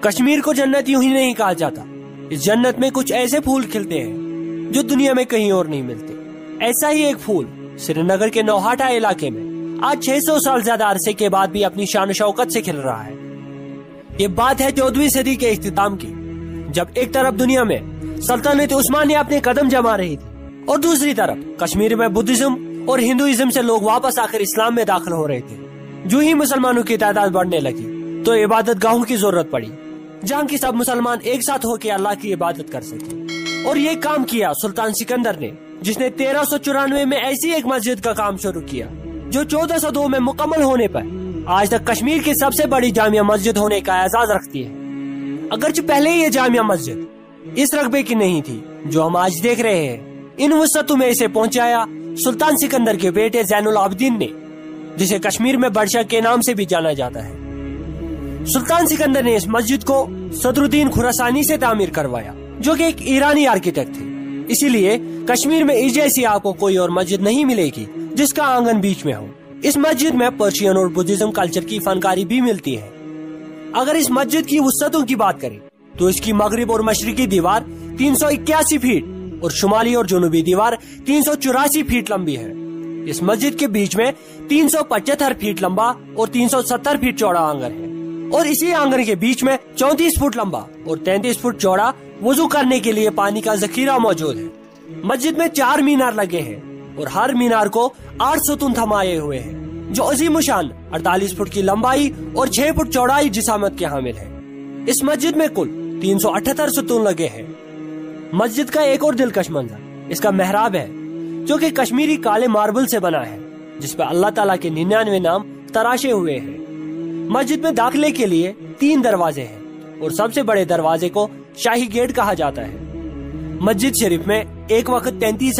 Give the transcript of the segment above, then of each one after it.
کشمیر کو جنت یوں ہی نہیں کہا جاتا، اس جنت میں کچھ ایسے پھول کھلتے ہیں جو دنیا میں کہیں اور نہیں ملتے۔ ایسا ہی ایک پھول سری نگر کے نوہاٹا علاقے میں آج 600 سال زیادہ عرصے کے بعد بھی اپنی شان و شوکت سے کھل رہا ہے۔ یہ بات ہے 14ویں صدی کے اختتام کی، جب ایک طرف دنیا میں سلطنت عثمانیہ اپنے قدم جما رہی تھی اور دوسری طرف کشمیر میں بدھزم اور ہندوازم سے لوگ واپس آ کر اسلام میں داخل ہو رہے تھے۔ جو ہی مسلمانوں کی تعداد بڑھنے لگی تو عبادت گاہوں کی ضرورت پڑی، جہاں کی سب مسلمان ایک ساتھ ہو کے اللہ کی عبادت کر سکے۔ اور یہ کام کیا سلطان سکندر نے، جس نے 1394 میں ایسی ایک مسجد کا کام شروع کیا جو 1402 میں مکمل ہونے پر آج تک کشمیر کی سب سے بڑی جامع مسجد ہونے کا اعزاز رکھتی ہے۔ اگرچہ پہلے یہ جامع مسجد اس رقبے کی نہیں تھی جو ہم آج دیکھ رہے ہیں، ان وسعتوں میں اسے پہنچایا سلطان سکندر کے بیٹے زین العابدین نے، جسے کشمیر میں بادشاہ کے نام سے بھی جانا جاتا ہے۔ سلطان سکندر نے اس مسجد کو صدر الدین خراسانی سے تعمیر کروایا، جو کہ ایک ایرانی آرکیٹیکٹ تھے۔ اسی لیے کشمیر میں اس جیسی آپ کو کوئی اور مسجد نہیں ملے گی جس کا آنگن بیچ میں ہو۔ اس مسجد میں پرشین اور بدھزم کلچر کی فنکاری بھی ملتی ہے۔ اگر اس مسجد کی وسعتوں کی بات کریں تو اس کی مغرب اور مشرقی دیوار 381 فیٹ اور شمالی اور جنوبی دیوار 384 فیٹ لمبی ہے۔ اس مسجد کے بیچ میں 375 فیٹ لمبا اور 370 فیٹ چوڑا آنگن ہے، اور اسی آنگن کے بیچ میں 34 فٹ لمبا اور 33 فٹ چوڑا وضو کرنے کے لیے پانی کا ذخیرہ موجود ہے۔ مسجد میں 4 مینار لگے ہیں اور ہر مینار کو 8 ستون تھمائے ہوئے ہیں، جو عظیم الشان 48 فٹ کی لمبائی اور 6 فٹ چوڑائی جسامت کے حامل ہے۔ اس مسجد میں کل 378 ستون لگے ہیں۔ مسجد کا ایک اور دلکش منظر اس کا محراب ہے، جو کہ کشمیری کالے ماربل سے بنا ہے، جس پہ اللہ تعالیٰ کے 99 نام تراشے ہوئے ہیں۔ مسجد میں داخلے کے لیے 3 دروازے ہیں اور سب سے بڑے دروازے کو شاہی گیٹ کہا جاتا ہے۔ مسجد شریف میں ایک وقت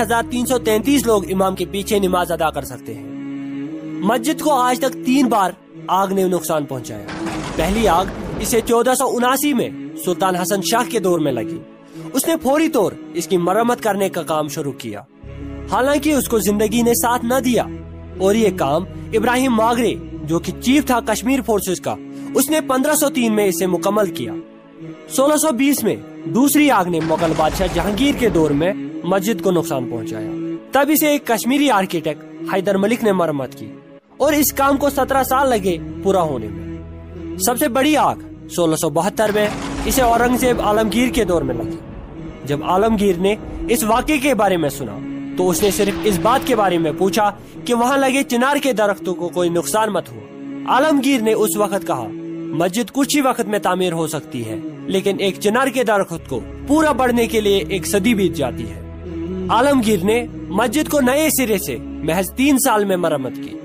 33,333 لوگ امام کے پیچھے نماز ادا کر سکتے ہیں۔ مسجد کو آج تک 3 بار آگ نے نقصان پہنچایا۔ پہلی آگ اسے 1479 میں سلطان حسن شاہ کے دور میں لگی۔ اس نے فوری طور اس کی مرمت کرنے کا کام شروع کیا، حالانکہ اس کو زندگی نے ساتھ نہ دیا، اور یہ کام ابراہیم ماگرے، جو کہ چیف تھا کشمیر فورسز کا، اس نے 1503 میں اسے مکمل کیا۔ 1620 میں دوسری آگ نے مغل بادشاہ جہانگیر کے دور میں مسجد کو نقصان پہنچایا۔ تب اسے ایک کشمیری آرکیٹیکٹ حیدر ملک نے مرمت کی، اور اس کام کو 17 سال لگے پورا ہونے میں۔ سب سے بڑی آگ 1672 میں اسے اورنگزیب عالمگیر کے دور میں لگی۔ جب عالمگیر نے اس واقعے کے بارے میں سنا تو اس نے صرف اس بات کے بارے میں پوچھا کہ وہاں لگے چنار کے درختوں کو کوئی نقصان مت ہو۔ عالمگیر نے اس وقت کہا، مسجد کچھ ہی وقت میں تعمیر ہو سکتی ہے، لیکن ایک چنار کے درخت کو پورا بڑھنے کے لیے 1 صدی بیت جاتی ہے۔ عالمگیر نے مسجد کو نئے سرے سے محض 3 سال میں مرمت کی۔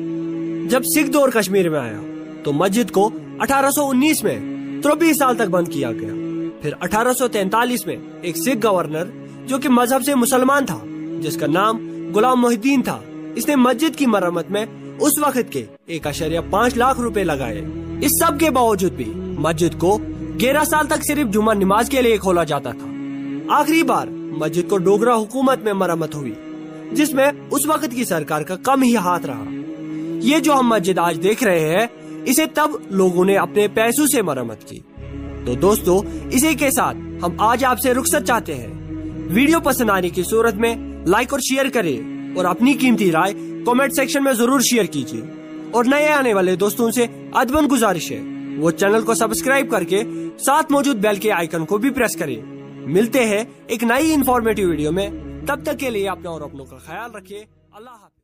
جب سکھ دور کشمیر میں آیا تو مسجد کو 1819 میں 23 سال تک بند کیا گیا۔ پھر 1843 میں ایک سکھ گورنر، جو کہ مذہب سے مسلمان تھا، جس کا نام غلام محی الدین تھا، اس نے مسجد کی مرمت میں اس وقت کے 1.5 لاکھ روپے لگائے۔ اس سب کے باوجود بھی مسجد کو 11 سال تک صرف جمعہ نماز کے لیے کھولا جاتا تھا۔ آخری بار مسجد کو ڈوگرا حکومت میں مرمت ہوئی، جس میں اس وقت کی سرکار کا کم ہی ہاتھ رہا۔ یہ جو ہم مسجد آج دیکھ رہے ہیں، اسے تب لوگوں نے اپنے پیسوں سے مرمت کی۔ تو دوستو، اسی کے ساتھ ہم آج آپ سے رخصت چاہتے ہیں۔ ویڈیو پسند آنے کی صورت میں لائک اور شیئر کریں، اور اپنی قیمتی رائے کمنٹ سیکشن میں ضرور شیئر کیجیے۔ اور نئے آنے والے دوستوں سے ادباً گزارش ہے وہ چینل کو سبسکرائب کر کے ساتھ موجود بیل کے آئیکن کو بھی پریس کریں۔ ملتے ہیں ایک نئی انفارمیٹیو ویڈیو میں، تب تک کے لیے اپنا اور اپنوں کا خیال رکھیے۔ اللہ حافظ۔